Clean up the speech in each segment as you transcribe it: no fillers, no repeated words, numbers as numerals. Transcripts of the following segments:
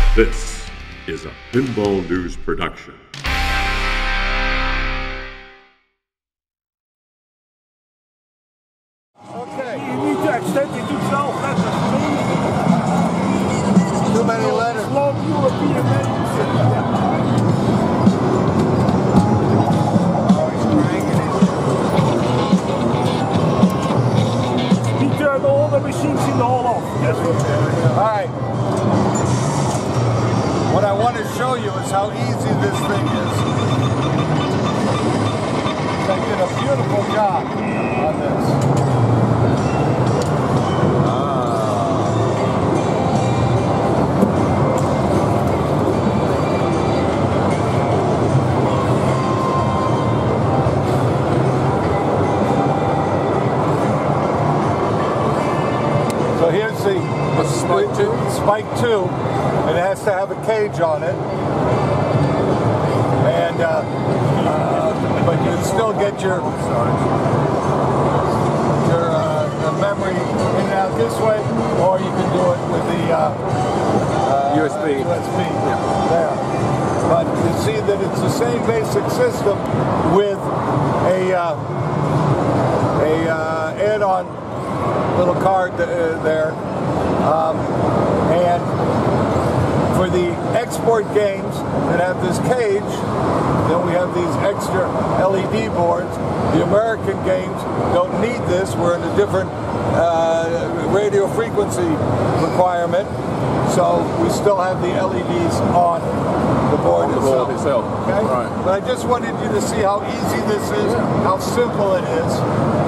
This is a Pinball News production. Okay, you need to extend it to 12 letters, please. Too many letters. Slow European names. We turn all the machines in the hall off. Yes. Alright. What I want to show you is how easy this thing is. They did a beautiful job on this. So here's the Spike 2. Spike 2. It has to have a cage on it. And but you can still get your memory in and out this way, or you can do it with the USB. There. But you see that it's the same basic system with a add-on little card there, and for the export games that have this cage, then we have these extra LED boards. The American games don't need this. We're in a different radio frequency requirement, so we still have the LEDs on the board itself. Okay? Right. But I just wanted you to see how easy this is, how simple it is.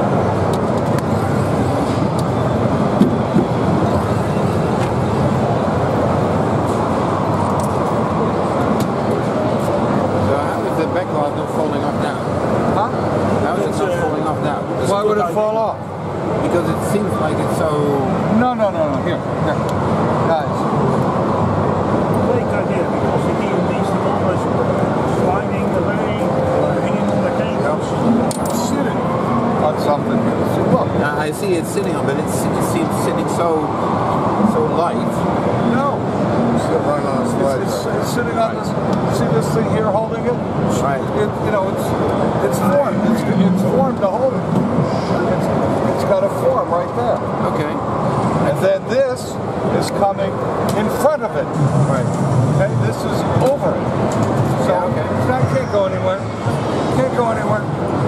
Falling off now. Huh? How is it not falling off now? Why would it fall off? Because it seems like it's so... No. Here. Guys. Great idea, because the DMDs are always sliding away, hanging on the cables. Sitting on something. Look. I see it sitting on, but it seems sitting so light. No. It's sitting on this. See this thing here holding it? Right. It's formed. It's formed to hold it. It's got a form right there. Okay. And then this is coming in front of it. Right. Okay. This is over it. So yeah, okay. That can't go anywhere. Can't go anywhere.